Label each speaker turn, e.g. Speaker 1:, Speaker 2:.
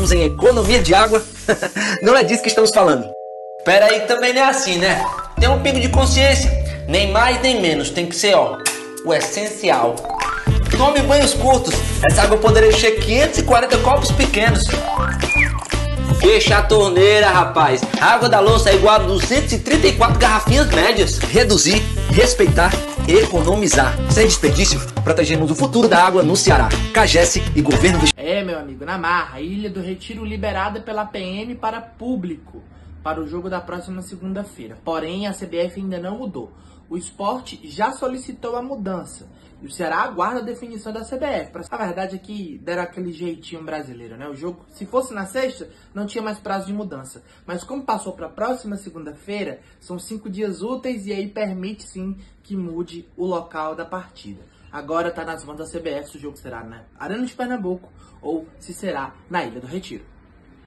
Speaker 1: pensamos em economia de água, não é disso que estamos falando.
Speaker 2: Pera aí, também não é assim, né? Tem um pingo de consciência, nem mais nem menos, tem que ser, ó, o essencial. Tome banhos curtos, essa água poderia encher 540 copos pequenos. Fecha a torneira, rapaz. A água da louça é igual a 234 garrafinhas médias.
Speaker 1: Reduzir, respeitar, economizar. Sem desperdício, protegemos o futuro da água no Ceará. CAGES e Governo do...
Speaker 3: Meu amigo, na marra, Ilha do Retiro liberada pela PM para público para o jogo da próxima segunda-feira. Porém, a CBF ainda não mudou. O esporte já solicitou a mudança e o Ceará aguarda a definição da CBF. A verdade é que deram aquele jeitinho brasileiro, né? O jogo, se fosse na sexta, não tinha mais prazo de mudança. Mas como passou para a próxima segunda-feira, são 5 dias úteis e aí permite sim que mude o local da partida. Agora está nas mãos da CBF se o jogo será na Arena de Pernambuco ou se será na Ilha do Retiro.